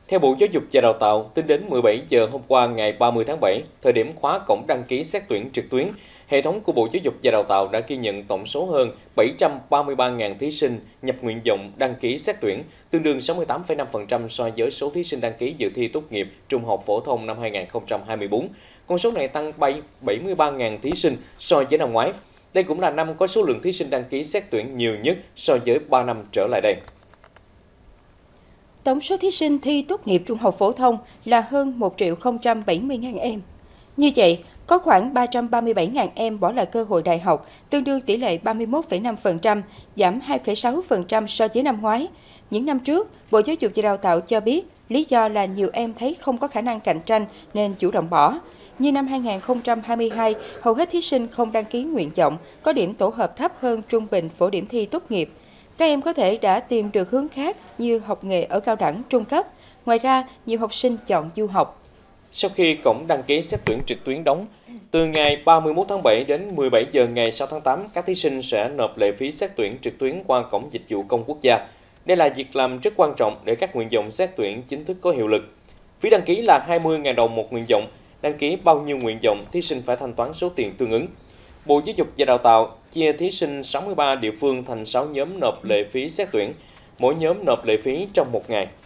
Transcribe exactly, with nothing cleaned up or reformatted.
Theo Bộ Giáo dục và Đào tạo, tính đến mười bảy giờ hôm qua ngày ba mươi tháng bảy, thời điểm khóa cổng đăng ký xét tuyển trực tuyến, hệ thống của Bộ Giáo dục và Đào tạo đã ghi nhận tổng số hơn bảy trăm ba mươi ba nghìn thí sinh nhập nguyện vọng đăng ký xét tuyển, tương đương sáu mươi tám phẩy năm phần trăm so với số thí sinh đăng ký dự thi tốt nghiệp trung học phổ thông năm hai nghìn không trăm hai mươi tư. Con số này tăng bảy mươi ba nghìn thí sinh so với năm ngoái. Đây cũng là năm có số lượng thí sinh đăng ký xét tuyển nhiều nhất so với ba năm trở lại đây. Tổng số thí sinh thi tốt nghiệp trung học phổ thông là hơn một triệu không trăm bảy mươi nghìn em. Như vậy, có khoảng ba trăm ba mươi bảy nghìn em bỏ lại cơ hội đại học, tương đương tỷ lệ ba mươi mốt phẩy năm phần trăm, giảm hai phẩy sáu phần trăm so với năm ngoái. Những năm trước, Bộ Giáo dục và Đào tạo cho biết lý do là nhiều em thấy không có khả năng cạnh tranh nên chủ động bỏ. Như năm hai nghìn không trăm hai mươi hai, hầu hết thí sinh không đăng ký nguyện vọng, có điểm tổ hợp thấp hơn trung bình phổ điểm thi tốt nghiệp. Các em có thể đã tìm được hướng khác như học nghề ở cao đẳng, trung cấp. Ngoài ra, nhiều học sinh chọn du học. Sau khi cổng đăng ký xét tuyển trực tuyến đóng, từ ngày ba mươi mốt tháng bảy đến mười bảy giờ ngày sáu tháng tám, các thí sinh sẽ nộp lệ phí xét tuyển trực tuyến qua Cổng Dịch vụ Công Quốc gia. Đây là việc làm rất quan trọng để các nguyện vọng xét tuyển chính thức có hiệu lực. Phí đăng ký là hai mươi nghìn đồng một nguyện vọng, đăng ký bao nhiêu nguyện vọng, thí sinh phải thanh toán số tiền tương ứng. Bộ Giáo dục và Đào tạo chia thí sinh sáu mươi ba địa phương thành sáu nhóm nộp lệ phí xét tuyển, mỗi nhóm nộp lệ phí trong một ngày.